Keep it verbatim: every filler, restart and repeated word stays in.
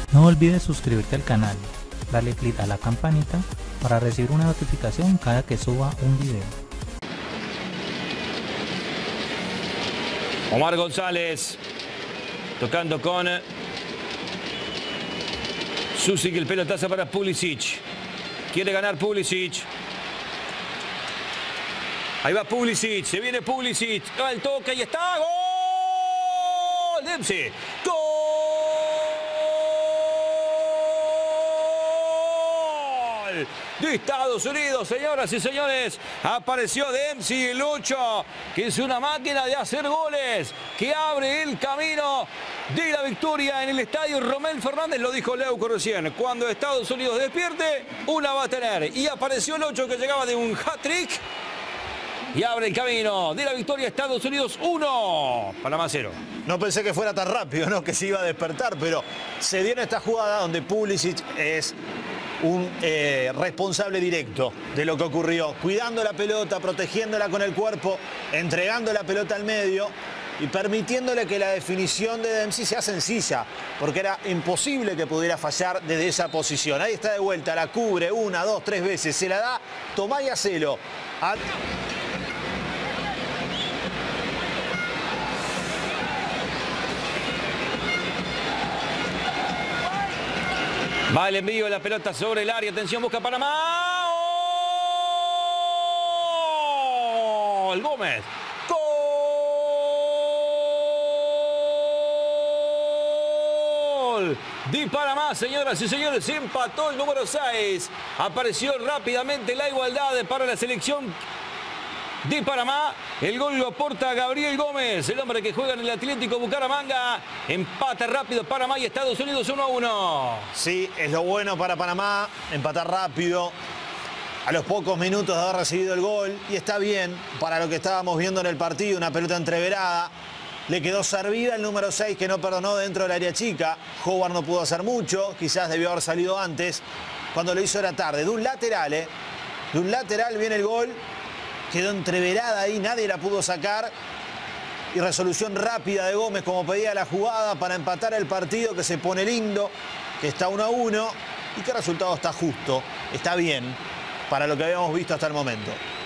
No olvides suscribirte al canal, darle clic a la campanita para recibir una notificación cada que suba un video. Omar González tocando con Susic, el pelotazo para Pulisic. Quiere ganar Pulisic. Ahí va Pulisic, se viene Pulisic. Va el toque y está. ¡Gol! Dempsey. ¡Gol! De Estados Unidos, señoras y señores. Apareció Dempsey, el ocho, que es una máquina de hacer goles, que abre el camino de la victoria en el estadio Rommel Fernández. Lo dijo Leuco recién. Cuando Estados Unidos despierte, una va a tener. Y apareció el ocho, que llegaba de un hat-trick y abre el camino de la victoria. Estados Unidos uno, Panamá cero. No pensé que fuera tan rápido, ¿no? Que se iba a despertar, pero se dio en esta jugada donde Pulisic es un eh, responsable directo de lo que ocurrió, cuidando la pelota, protegiéndola con el cuerpo, entregando la pelota al medio y permitiéndole que la definición de Dempsey sea sencilla, porque era imposible que pudiera fallar desde esa posición. Ahí está de vuelta, la cubre una, dos, tres veces, se la da, tomá y hacelo. A... Va el envío de la pelota sobre el área. Atención, busca Panamá. ¡Gol! Gómez. ¡Gol! De Panamá, señoras y señores. Empató el número seis. Apareció rápidamente la igualdad para la selección de Panamá. El gol lo aporta Gabriel Gómez, el hombre que juega en el Atlético Bucaramanga. Empata rápido Panamá y Estados Unidos uno a uno. Sí, es lo bueno para Panamá, empatar rápido a los pocos minutos de haber recibido el gol. Y está bien para lo que estábamos viendo en el partido, una pelota entreverada. Le quedó servida el número seis, que no perdonó dentro del área chica. Howard no pudo hacer mucho, quizás debió haber salido antes. Cuando lo hizo era tarde. De un lateral, ¿eh? De un lateral viene el gol. Quedó entreverada ahí, nadie la pudo sacar. Y resolución rápida de Gómez, como pedía la jugada, para empatar el partido, que se pone lindo, que está uno a uno y que el resultado está justo, está bien para lo que habíamos visto hasta el momento.